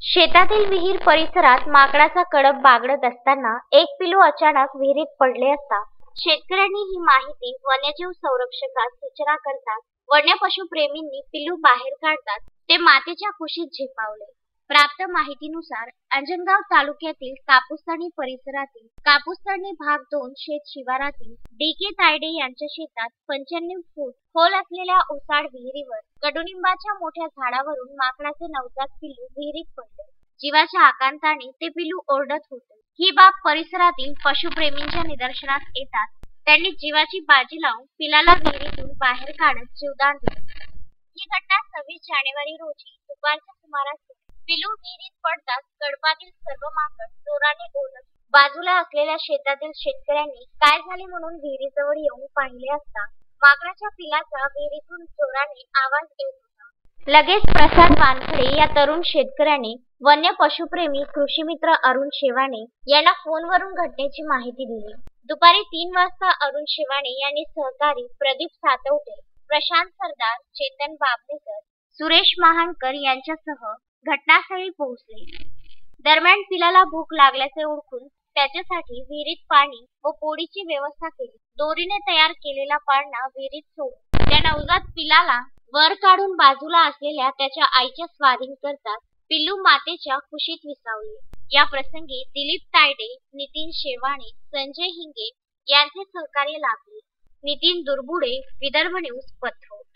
शेतातील विहीर परिसरात माकडाचा कळप बागडत असताना एक पिलू अचानक विहिरीत पडले असता शेतकऱ्यांनी ही माहिती वन्यजीव संरक्षकास सूचना करतात. वन्य पशुप्रेमींनी पिलू बाहेर काढतात ते मातेच्या कुशीत झेपावले. प्राप्त माहितीनुसार अंजनगाव तालुक्यातील कापूसतळी परिसरातील कापूसतळी भाग 2 शेत शिवारातील डी.के. तायडे यांच्या शेतात 95 फूट खोल असलेल्या ओसाड विहिरीवर कडुनिंबाच्या मोठ्या झाडावरून माकडाचे नवजात पिल्लू विहिरीत पडले. जीवाच्या आकांताने ते पिल्लू ओरडत होते. ही बाब परिसरातील पशुप्रेमींच्या निदर्शनास येतात त्यांनी जीवाची बाजी लावून पिलाला विहिरीतून बाहेर काढत जीवदान दिले. ही घटना 26 जानेवारी रोजी दुपारच्या सुमारास पिलू विहिरीत पडताच कळपातील सर्व माकड जोराने ओरडत. बाजूला असलेल्या शेतातील शेतकऱ्यांनी काय झाले म्हणून विहिरीजवळ येऊन पाहिले असता माकडाच्या पिलाचा विहिरीतून जोराने आवाज येत होता. लगेच प्रसाद वानखडे या तरुण शेतकऱ्याने वन्य पशुप्रेमी कृषीमित्र अरुण शेवाणे यांना फोनवरून घटनेची माहिती दिली. दुपारी 3 वाजता अरुण शेवाणे यांनी सहकारी प्रदीप सातवटे, प्रशांत सरदार, चेतन बाबनेकर, सुरेश महानकर यांच्यासह घटनास्थळी पोहोचले. दरम्यान पिलाला भूक लागल्याचे ओळखून त्याच्यासाठी विहिरीत पाणी व पोळीची व्यवस्था केली. दोरीने तयार केलेला पाळणा विहिरीत सोडून त्या नवजात पिलाला वर काढून बाजूला असलेल्या त्याच्या आईच्या स्वाधीन करतात पिल्लू मातेच्या कुशीत विसावले. या प्रसंगी दिलीप तायडे, नितीन शेवाणे, संजय हिंगे यांचे सहकार्य लाभले. नितीन दुर्बुडे, विदर्भ न्यूज, पथ्थोर.